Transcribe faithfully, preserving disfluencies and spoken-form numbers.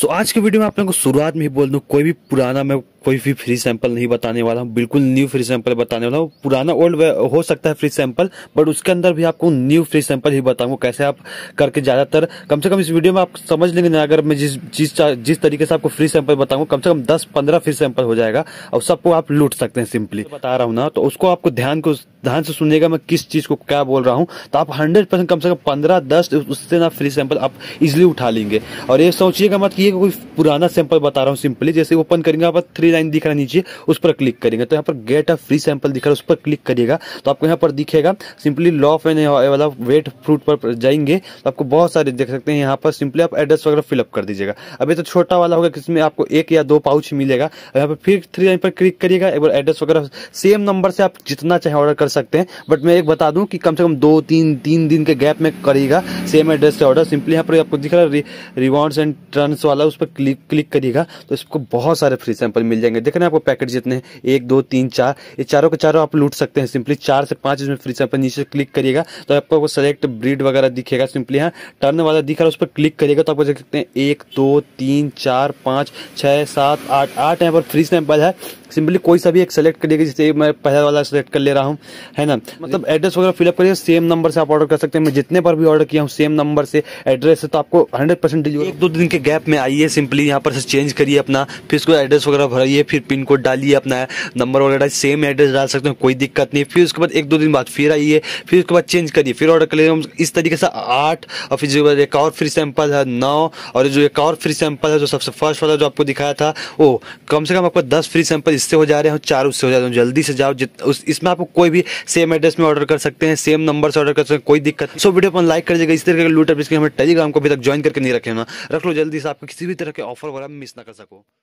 सो so, आज के video में आप लोगों को शुरुआत में ही बोल दूं, कोई भी पुराना मैं कोई भी फ्री सैंपल नहीं बताने वाला हूं, बिल्कुल न्यू फ्री सैंपल बताने वाला हूं। पुराना ओल्ड हो सकता है फ्री सैंपल, बट उसके अंदर भी आपको न्यू फ्री सैंपल ही बताऊंगा कैसे आप करके ज्यादातर कम से कम इस वीडियो में आप समझ लेंगे ना। अगर मैं जिस जिस जिस तरीके से आपको फ्री सैंपल बताऊंगा, कम से कम दस पंद्रह फ्री सैंपल हो जाएगा और सबको आप लूट सकते हैं। सिंपली बता रहा हूँ ना, तो उसको आपको ध्यान को ध्यान से सुनिएगा मैं किस चीज को क्या बोल रहा हूँ, तो आप हंड्रेड परसेंट कम से कम पंद्रह दस उससे ना फ्री सैंपल आप इजिली उठा लेंगे। और ये सोचिएगा मत कि ये कोई पुराना सैंपल बता रहा हूँ। सिंपली जैसे ओपन करेंगे, आप थ्री लाइन दिख रहा है नीचे, उस पर क्लिक करेंगे तो यहाँ पर गेट अ फ्री सैंपल दिख रहा है, उस पर क्लिक करिएगा तो आपको यहाँ पर दिखेगा सिंपली लॉ ऑफ एन वाला वेट फ्रूट पर जाएंगे तो आपको बहुत सारे देख सकते हैं। यहाँ पर सिंपली आप एड्रेस वगैरह फिलअप कर दीजिएगा। अभी तो छोटा वाला होगा, किसमें आपको एक या दो पाउच मिलेगा। यहाँ पर फिर थ्री लाइन पर क्लिक करिएगा, एक बार एड्रेस वगैरह सेम नंबर से आप जितना चाहे ऑर्डर कर सकते हैं, बट मैं एक बता दूं कि कम से कम दो तीन तीन दिन के गैप में करिएगा सेम एड्रेस से ऑर्डर। सिंपली यहाँ पर आपको दिख रहा है रिवॉर्ड्स एंड टर्न्स वाला, उस पर क्लिक क्लिक करिएगा तो इसको बहुत सारे फ्री सैंपल मिल जाएंगे। देख रहे हैं आपको पैकेट जितने हैं, एक दो तीन चार, ये चारों के चारों आप लूट सकते हैं। सिंपली चार से पांच इसमें फ्री सैंपल नीचे क्लिक करिएगा तो आपको वो सेलेक्ट ब्रीड वगैरह दिखेगा। सिंपली यहाँ टर्न वाला दिख रहा है, उस पर क्लिक करिएगा तो आपको देख सकते हैं एक दो तीन चार पाँच छः सात आठ आठ यहाँ पर फ्री सैंपल है। सिंपली कोई सा भी एक सेलेक्ट करिएगा, जैसे मैं पहला वाला सेलेक्ट कर ले रहा हूँ, है ना। मतलब एड्रेस वगैरह फिलअप करिए, सेम नंबर से आप ऑर्डर कर सकते हैं। मैं जितने पर भी ऑर्डर किया हूँ सेम नंबर से एड्रेस है, तो आपको हंड्रेड परसेंट डिलीवर। एक दो दिन के गैप में आइए, सिंपली यहाँ पर से चेंज करिए अपना, फिर उसको एड्रेस वगैरह भराइए, फिर पिन कोड डालिए, अपना नंबर वगैरह सेम एड्रेस डाल सकते हैं, कोई दिक्कत नहीं। फिर उसके बाद एक दो दिन बाद फिर आइए, फिर उसके बाद चेंज करिए, फिर ऑर्डर करिए। इस तरीके से आठ, और फिर जो एक और फ्री सैंपल है नौ, और जो एक और फ्री सैंपल है जो सबसे फर्स्ट वाला जो आपको दिखाया था, वो कम से कम आपको दस फ्री सैंपल इससे हो जा रहे हैं, चार उससे हो जाते हैं। जल्दी से जाओ, उस इसमें आपको कोई भी सेम एड्रेस में ऑर्डर कर सकते हैं, सेम नंबर से ऑर्डर कर सकते हैं, कोई दिक्कत नहीं। सो वीडियो पर लाइक कर दीजिएगा। इस तरह के लूट हमें टेलीग्राम को अभी तक ज्वाइन करके नहीं रखे ना, रख लो जल्दी से, आपको किसी भी तरह के ऑफर वगैरह मिस ना कर सको।